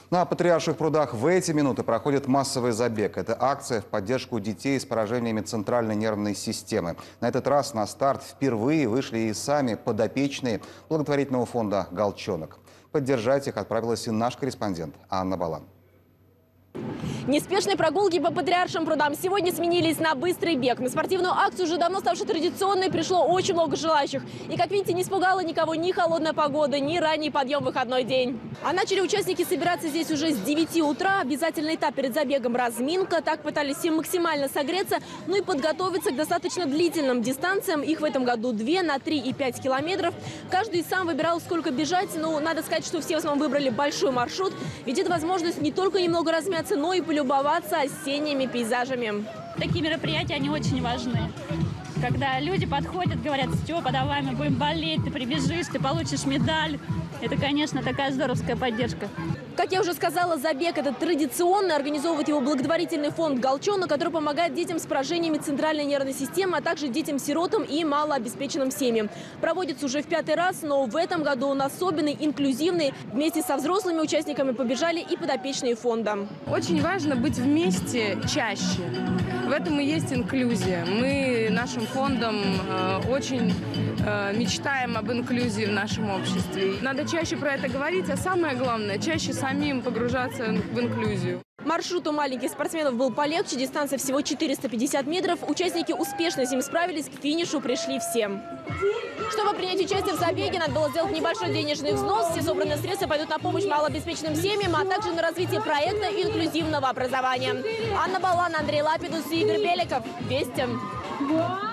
На Патриарших прудах в эти минуты проходит массовый забег. Это акция в поддержку детей с поражениями центральной нервной системы. На этот раз на старт впервые вышли и сами подопечные благотворительного фонда «Голчонок». Поддержать их отправилась и наш корреспондент Анна Балан. Неспешные прогулки по Патриаршим прудам сегодня сменились на быстрый бег. На спортивную акцию, уже давно ставшей традиционной, пришло очень много желающих. И, как видите, не испугала никого ни холодная погода, ни ранний подъем в выходной день. А начали участники собираться здесь уже с 9 утра. Обязательный этап перед забегом – разминка. Так пытались все максимально согреться, ну и подготовиться к достаточно длительным дистанциям. Их в этом году 2 на 3 и 5 километров. Каждый сам выбирал, сколько бежать. Но надо сказать, что все в основном выбрали большой маршрут. Ведь это возможность не только немного размяться, но и полюбоваться осенними пейзажами. Такие мероприятия, они очень важны. Когда люди подходят, говорят: Степа, давай мы будем болеть, ты прибежишь, ты получишь медаль. Это, конечно, такая здоровская поддержка. Как я уже сказала, забег этот традиционный. Организовывает его благотворительный фонд «Голчонок», который помогает детям с поражениями центральной нервной системы, а также детям-сиротам и малообеспеченным семьям. Проводится уже в 5-й раз, но в этом году он особенный, инклюзивный. Вместе со взрослыми участниками побежали и подопечные фонда. Очень важно быть вместе чаще. В этом и есть инклюзия. Мы нашим фондом очень мечтаем об инклюзии в нашем обществе. Надо чаще про это говорить, а самое главное, чаще самим погружаться в инклюзию. Маршрут у маленьких спортсменов был полегче, дистанция всего 450 метров. Участники успешно с ним справились, к финишу пришли все. Чтобы принять участие в забеге, надо было сделать небольшой денежный взнос. Все собранные средства пойдут на помощь малообеспеченным семьям, а также на развитие проекта инклюзивного образования. Анна Балан, Андрей Лапидус и Игорь Беликов. Вести.